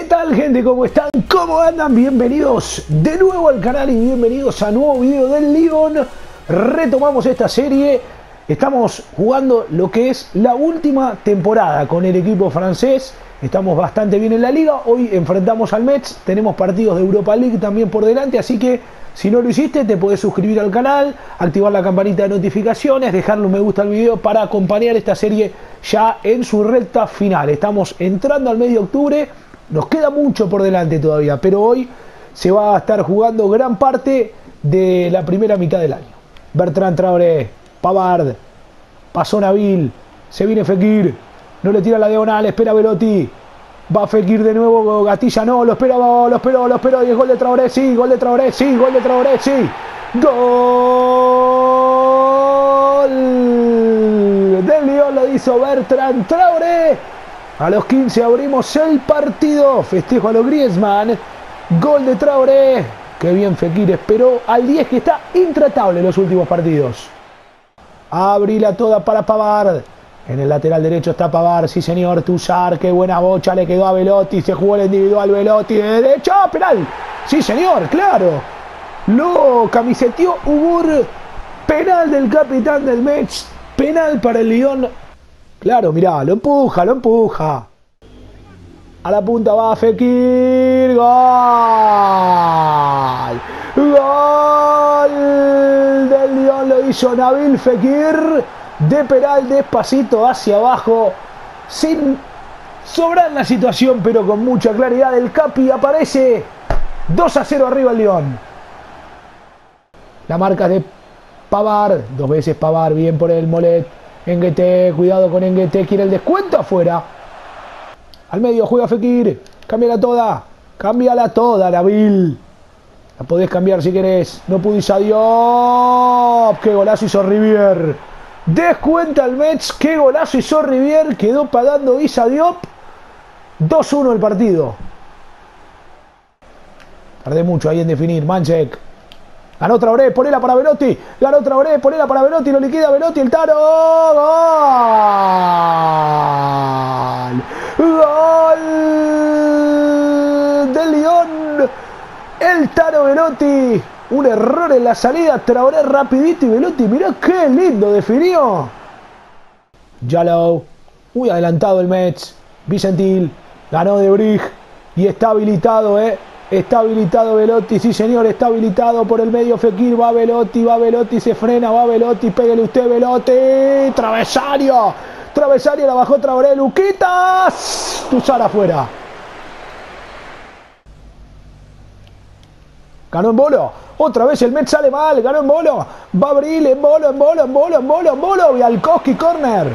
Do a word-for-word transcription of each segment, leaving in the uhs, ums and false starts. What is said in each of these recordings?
tal, gente? ¿Cómo están? ¿Cómo andan? Bienvenidos de nuevo al canal y bienvenidos a nuevo video del Lyon. Retomamos esta serie. Estamos jugando lo que es la última temporada con el equipo francés. Estamos bastante bien en la liga. Hoy enfrentamos al Metz. Tenemos partidos de Europa League también por delante, así que si no lo hiciste, te podés suscribir al canal, activar la campanita de notificaciones, dejarle un me gusta al video para acompañar esta serie ya en su recta final. Estamos entrando al mes de octubre, nos queda mucho por delante todavía, pero hoy se va a estar jugando gran parte de la primera mitad del año. Bertrand Traoré, Pavard, pasó Nabil, se viene Fekir, no le tira la diagonal, espera Velotti. Va Fekir de nuevo, Gatilla no, lo espera, lo esperó, lo esperó, y es gol de Traoré, sí, gol de Traoré, sí, gol de Traoré, sí. Gol del Lyon, lo hizo Bertrand Traoré. A los quince abrimos el partido, festejo a los Griezmann, gol de Traoré. Qué bien Fekir esperó al diez, que está intratable en los últimos partidos. Abrila toda para Pavard. En el lateral derecho está Pavard, sí señor, Tuzar, qué buena bocha, le quedó a Velotti, se jugó el individual Velotti de derecha, penal, sí señor, claro, lo camiseteó Ubur, penal del capitán del Metz, penal para el Lyon, claro, mirá, lo empuja, lo empuja, a la punta va Fekir, gol, gol del Lyon, lo hizo Nabil Fekir, de penal despacito hacia abajo, sin sobrar la situación, pero con mucha claridad. El Capi aparece dos a cero arriba el Lyon. La marca de Pavard, dos veces Pavard, bien por el Molet. Engueté, cuidado con Engueté, quiere el descuento afuera. Al medio juega Fekir, cámbiala toda, cámbiala toda, Nabil. La podés cambiar si querés, no pudiste a Diop, qué golazo hizo Rivier. Descuenta el Metz, qué golazo hizo Rivier, quedó pagando Issa Diop. dos uno el partido. Tardé mucho ahí en definir, Manchek. Ganó Traoré, ponela para Velotti. Ganó Traoré, ponela para Velotti, lo liquida Velotti, el Taro. ¡Gol! ¡Gol del Lyon! El Taro Velotti. Un error en la salida, Traoré rapidito y Velotti, mirá qué lindo definió. Jalou, muy adelantado el Metz. Vicentil, ganó de Brig y está habilitado, eh. Está habilitado Velotti, sí señor, está habilitado por el medio Fekir, va Velotti, va Velotti, se frena, va Velotti, pégale usted Velotti, travesario, travesario, la bajó Traoré, Luquitas, Tuzar afuera. Ganó en bolo. Otra vez el Metz sale mal. Ganó en bolo. Va Abril en bolo, en bolo, en bolo, en bolo, en bolo. Bialkowski, corner.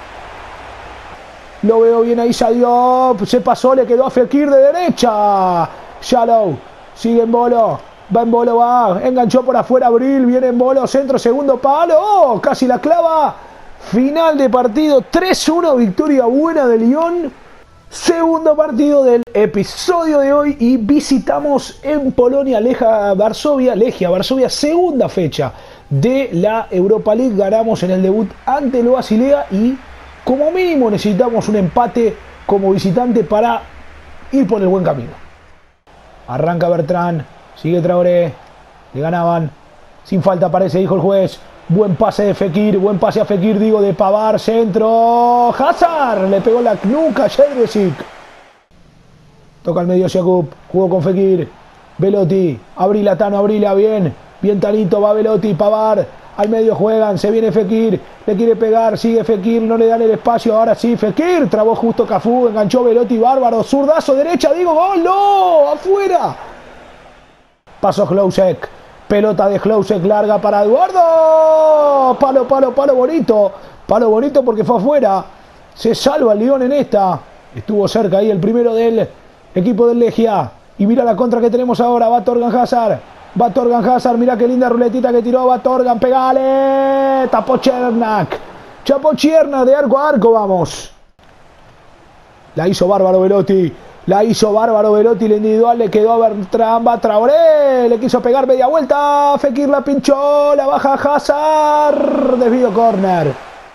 Lo veo bien ahí, Diop. Se pasó, le quedó a Fekir de derecha. Jalou. Sigue en bolo. Va en bolo, va. Enganchó por afuera Abril. Viene en bolo. Centro, segundo palo. Oh, casi la clava. Final de partido. tres uno. Victoria buena de Lyon. Segundo partido del episodio de hoy y visitamos en Polonia Legia Varsovia, Legia Varsovia, segunda fecha de la Europa League. Ganamos en el debut ante el Basilea y como mínimo necesitamos un empate como visitante para ir por el buen camino. Arranca Bertrand, sigue Traoré, le ganaban, sin falta parece, dijo el juez. Buen pase de Fekir, buen pase a Fekir, digo, de Pavard, centro, Hazard, le pegó la nuca a Jedresic. Toca al medio Jakub, jugó con Fekir, Velotti, Abrila, Tano, Abrila, bien, bien Tanito, va Velotti, Pavard, al medio juegan, se viene Fekir, le quiere pegar, sigue Fekir, no le dan el espacio, ahora sí, Fekir, trabó justo Cafú, enganchó Velotti, bárbaro, zurdazo, derecha, digo, gol, no, afuera. Pasó Hlousek. Pelota de Hlousek larga para Eduardo. Palo, palo, palo bonito. Palo bonito porque fue afuera. Se salva el Lyon en esta. Estuvo cerca ahí el primero del equipo del Legia. Y mira la contra que tenemos ahora. Va Torgan Hazard. Va Torgan Hazard. Mira qué linda ruletita que tiró. Va Torgan. Pegale. Tapó Chernak. Chapó Chernak de arco a arco. Vamos. La hizo bárbaro Velotti. La hizo bárbaro Velotti, el individual le quedó a Bertrand, va Traoré, le quiso pegar media vuelta, Fekir la pinchó, la baja Hazard, desvío córner.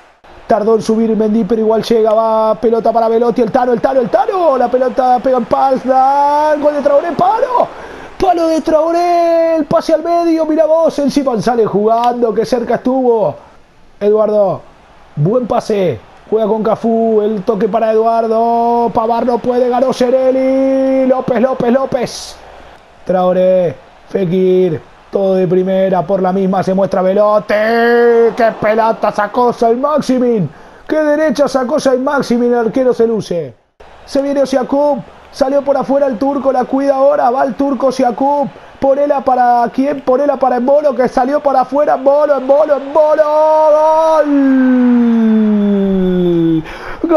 Tardó en subir Mendy, pero igual llega. Va pelota para Belotti. El Tano, el Tano, el Tano. La pelota pega en palma. Gol de Traoré. Palo. Palo de Traoré. El pase al medio. Mira vos. Encima sale jugando. Que cerca estuvo. Eduardo. Buen pase. Juega con Cafú. El toque para Eduardo. Pavar no puede. Ganó Cerelli. López, López, López. Traoré. Fekir. Todo de primera, por la misma se muestra Belotti. ¡Qué pelota sacó Saint-Maximin! ¡Qué derecha sacó Saint-Maximin! El arquero se luce. Se viene Osiakup. Salió por afuera el turco, la cuida ahora. Va el turco Osiakup. Ponela para quién, ponela para Embolo, que salió por afuera. Embolo, Embolo, Embolo. ¡Gol!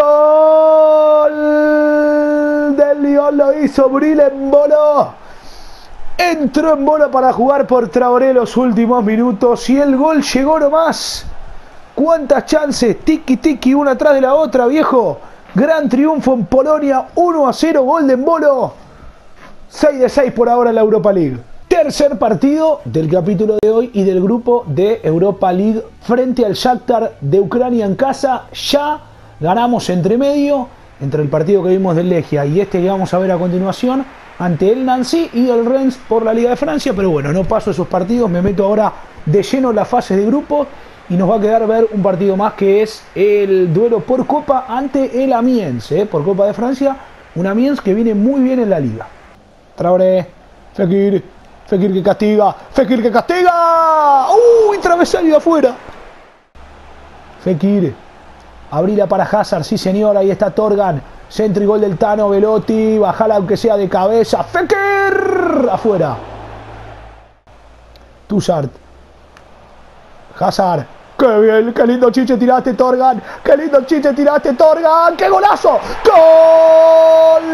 ¡Gol! Del Lyon lo hizo Bril Embolo. Entró en bola para jugar por Traoré los últimos minutos y el gol llegó nomás. ¿Cuántas chances? Tiki tiki, una atrás de la otra, viejo. Gran triunfo en Polonia, uno a cero, gol de Embolo. seis de seis por ahora en la Europa League. Tercer partido del capítulo de hoy y del grupo de Europa League frente al Shakhtar de Ucrania en casa. Ya ganamos entre medio, entre el partido que vimos del Legia y este que vamos a ver a continuación, ante el Nancy y el Rennes por la Liga de Francia, pero bueno, no paso esos partidos, me meto ahora de lleno en la fase de grupo y nos va a quedar ver un partido más que es el duelo por Copa ante el Amiens, ¿eh? Por Copa de Francia, un Amiens que viene muy bien en la Liga. Traoré, Fekir, Fekir que castiga, Fekir que castiga, uy, travesaño afuera. Fekir, abrila para Hazard, sí señor, ahí está Torgan. Centro y gol del Tano, Belotti, bajala aunque sea de cabeza, Fekir, afuera. Tussart, Hazard, qué bien, qué lindo chiche tiraste Torgan, qué lindo chiche tiraste Torgan, qué golazo, gol,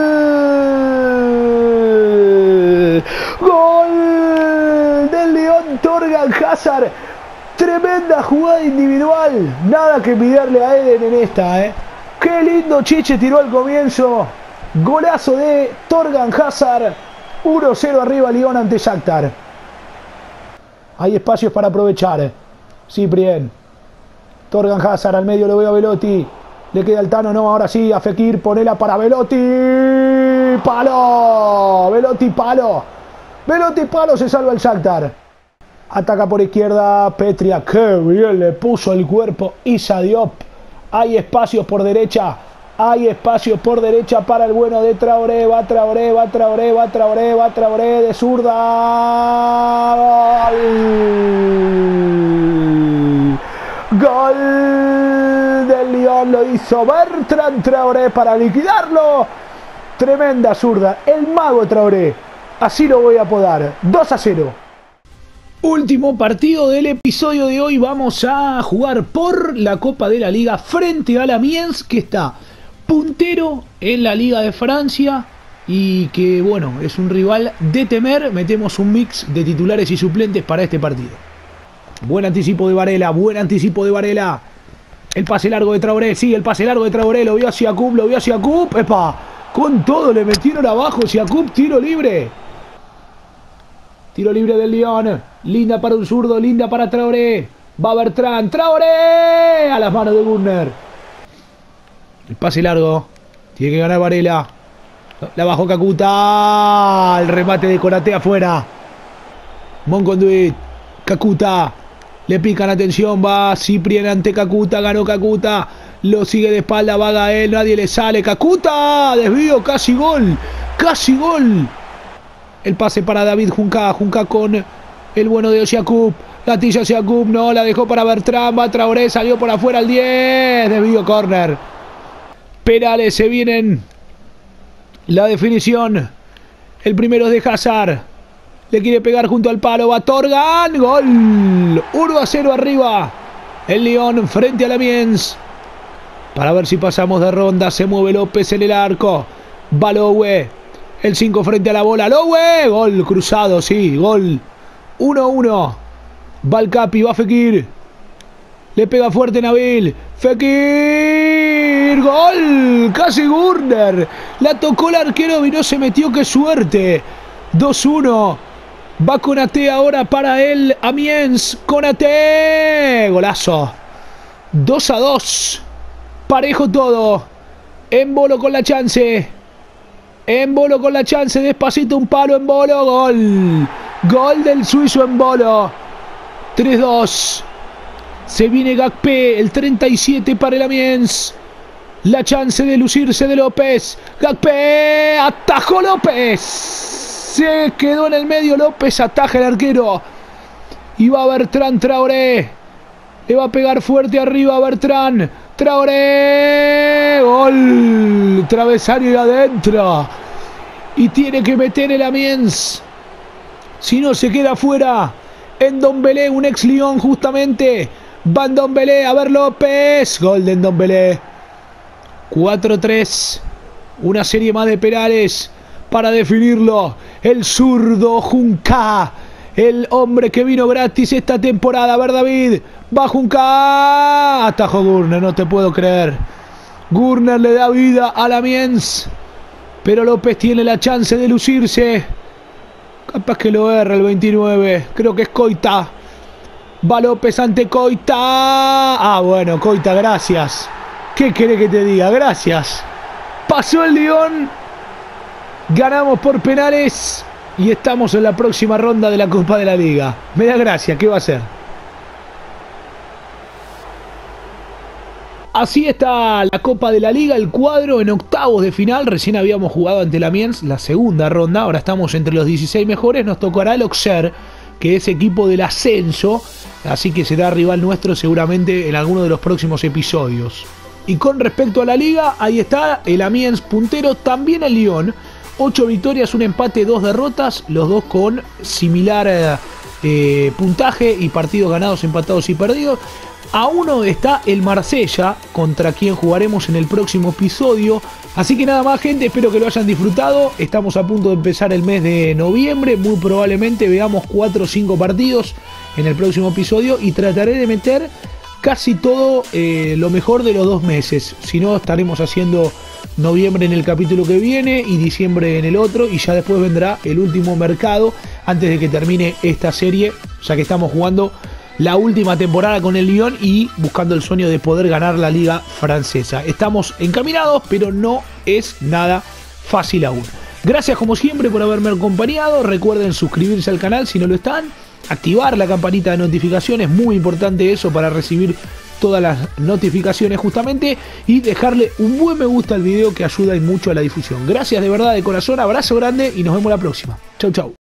gol del Lyon Torgan Hazard, tremenda jugada individual, nada que envidiarle a Eden en esta, eh. Qué lindo chiche tiró al comienzo. Golazo de Torgan Hazard. uno cero arriba Lyon ante Shakhtar. Hay espacios para aprovechar. Ciprien. Torgan Hazard al medio, lo veo a Belotti. Le queda el Tano, no, ahora sí, a Fekir. Ponela para Belotti. Palo. Belotti, palo. Belotti, palo, se salva el Shakhtar. Ataca por izquierda Petria. Qué bien le puso el cuerpo Issa Diop. Hay espacios por derecha. Hay espacios por derecha para el bueno de Traoré. Va Traoré, va Traoré, va Traoré, va Traoré de zurda. Gol. Gol del Lyon. Lo hizo Bertrand Traoré para liquidarlo. Tremenda zurda. El mago Traoré. Así lo voy a apodar. dos a cero. Último partido del episodio de hoy, vamos a jugar por la Copa de la Liga frente al Amiens, que está puntero en la Liga de Francia y que, bueno, es un rival de temer. Metemos un mix de titulares y suplentes para este partido. Buen anticipo de Varela, buen anticipo de Varela. El pase largo de Traoré, sí, el pase largo de Traoré, lo vio hacia Osiakup, lo vio hacia Osiakup, epa, con todo le metieron abajo Osiakup, tiro libre. Tiro libre del Lyon. Linda para un zurdo, linda para Traoré. Va Bertrand. Traoré. A las manos de Gunner. El pase largo. Tiene que ganar Varela. La bajó Kakuta. El remate de Konaté afuera. Monconduit. Kakuta. Le pican atención. Va Ciprien ante Kakuta. Ganó Kakuta. Lo sigue de espalda. Va Gael. Nadie le sale. Kakuta. Desvío. Casi gol. Casi gol. El pase para David Junca. Junca con el bueno de Osiakup. Gatilla Osiakup. No, la dejó para Bertrand. Va Traoré. Salió por afuera al diez. Desvío córner. Penales se vienen. La definición. El primero es de Hazard. Le quiere pegar junto al palo. Va Torgan. Gol. uno a cero arriba. El Lyon frente al Amiens. Para ver si pasamos de ronda. Se mueve López en el arco. Va Lowe. El cinco frente a la bola. Lowe. Gol cruzado, sí. Gol. uno a uno. Va el Capi. Va Fekir. Le pega fuerte Nabil. Fekir. Gol. Casi Gurner. La tocó el arquero y no se metió. ¡Qué suerte! dos uno. Va Konaté ahora para el Amiens. Konaté. Golazo. dos a dos. Parejo todo. Embolo con la chance. Embolo con la chance. Despacito un palo. Embolo. Gol. Gol del suizo Embolo. tres dos. Se viene Gakpé. El treinta y siete para el Amiens. La chance de lucirse de López. Gakpé. Atajó López. Se quedó en el medio López. Ataja el arquero. Y va Bertrand Traoré. Le va a pegar fuerte arriba a Bertrand. Traoré. Gol. Travesario y adentro. Y tiene que meter el Amiens. Si no se queda fuera. Ndombele, un ex Lyon justamente. Va Ndombele. A ver López. Gol de Ndombele. cuatro tres. Una serie más de penales para definirlo. El zurdo Junca. El hombre que vino gratis esta temporada. A ver David. Va Junca. Atajó Gurner. No te puedo creer. Gurner le da vida al Amiens. Pero López tiene la chance de lucirse. Capaz que lo erra el veintinueve. Creo que es Koita. Va López ante Koita. Ah, bueno, Koita, gracias. ¿Qué querés que te diga? Gracias. Pasó el Lyon. Ganamos por penales. Y estamos en la próxima ronda de la Copa de la Liga. Me da gracia. ¿Qué va a hacer? Así está la Copa de la Liga, el cuadro en octavos de final. Recién habíamos jugado ante el Amiens la segunda ronda. Ahora estamos entre los dieciséis mejores. Nos tocará el Auxerre, que es equipo del ascenso. Así que será rival nuestro seguramente en alguno de los próximos episodios. Y con respecto a la Liga, ahí está el Amiens puntero. También el Lyon. ocho victorias, un empate, dos derrotas. Los dos con similar eh, eh, puntaje y partidos ganados, empatados y perdidos. A uno está el Marsella, contra quien jugaremos en el próximo episodio. Así que nada más, gente, espero que lo hayan disfrutado. Estamos a punto de empezar el mes de noviembre. Muy probablemente veamos cuatro o cinco partidos en el próximo episodio. Y trataré de meter casi todo eh, lo mejor de los dos meses. Si no, estaremos haciendo noviembre en el capítulo que viene y diciembre en el otro. Y ya después vendrá el último mercado antes de que termine esta serie, ya que estamos jugando la última temporada con el Lyon y buscando el sueño de poder ganar la liga francesa. Estamos encaminados, pero no es nada fácil aún. Gracias como siempre por haberme acompañado. Recuerden suscribirse al canal si no lo están. Activar la campanita de notificaciones, muy importante eso para recibir todas las notificaciones justamente. Y dejarle un buen me gusta al video que ayuda y mucho a la difusión. Gracias de verdad de corazón, abrazo grande y nos vemos la próxima. Chau chau.